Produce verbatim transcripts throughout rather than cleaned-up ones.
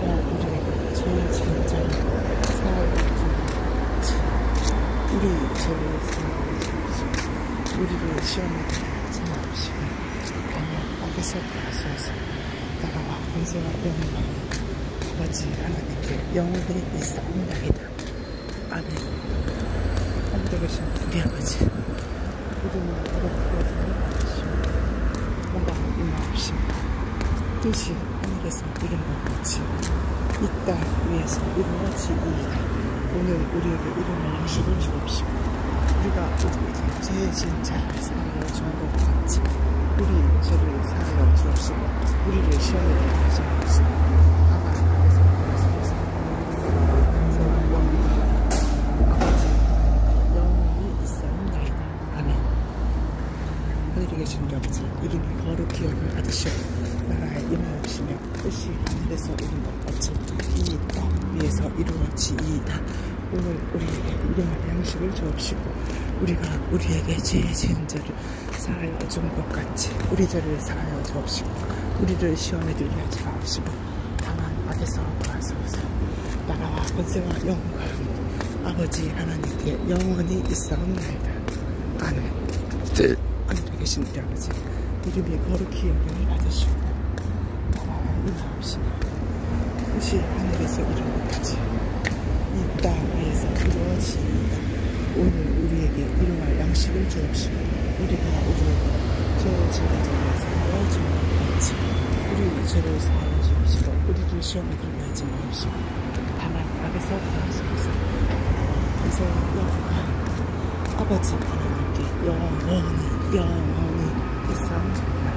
우리에게 죄의 진자를 사하여 주옵시고 우리 죄를 사하여 주옵시고 우리를 시험에 들게 하옵시고 다만 악에서 구하소서. 나라와 권세와 영광 아버지 하나님께 영원히 있사옵나이다. 아멘. 하늘에 계신 우리 아버지, 이름을 어렵게 생각하시고 영광을 임하옵시고 뜻이 하늘에서 이룬 것 같이 이 땅 위에서 이루어지이다. 오늘 우리에게 일용할 양식을 주옵시고 우리가 우리에게 죄의 지은 자를 사하여 준 것 같이 우리 죄를 사하여 주옵시고 우리를 시험에 들게 하지 마옵시고 다만 악에서 구하소서. 권세와 영광 아버지 영원히 있사옵나이다. 아멘. 하늘에 계신 우리 아버지, 이름이 거룩히 여김을 받으시오. 나라에 임하옵시며 뜻이 하늘에서 이룬 것 같이 이 땅 위에서 이루어지이다. 오늘 우리에게 일용할 양식을 주옵시고 우리가 우리에게 죄의 지은 자를 사하여 준 것 같이 우리 죄를 사하여 주옵시고 우리를 시험에 들게 하지 마옵시고 다만 악에서 구하소서. 나라와 권세와 영광 아버지 하나님께 영원히 있사옵나이다. 아멘. 하늘에 계신 우리 아버지, 이름이 거룩히 여김을 받으시고 나라에 임하옵시며 뜻이 하늘에서 이룬 것 같이 이 땅 위에서 이루어지이다. 오늘 우리에게 일용할 양식을 주옵시고 우리가 우리에게 죄의 지은 자를 사하여 준 것 같이 우리 죄를 사하여 주옵시고 우리를 시험에 들게 하지 마옵시고 다만 악에서 구하소서. 권세와 영광 아버지 하나님께 영원히 영원히 있사옵나이다.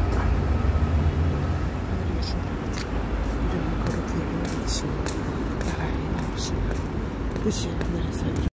하늘에 계신 아버지, 이름이 거룩히 여김을 받으시고 나라에 임하옵시며 뜻이 하늘에서 이룬